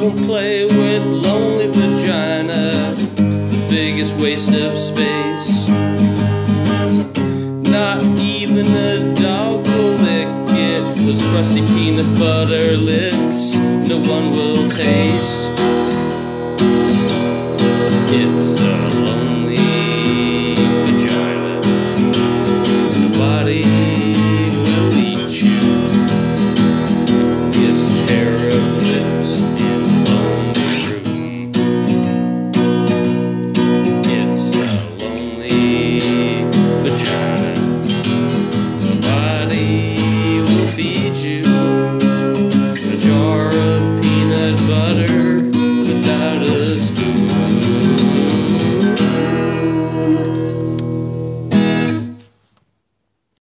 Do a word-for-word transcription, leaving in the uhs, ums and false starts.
don't play with lonely vagina, biggest waste of space. Not even a dog will lick it. Those crusty peanut butter lips no one will taste. It's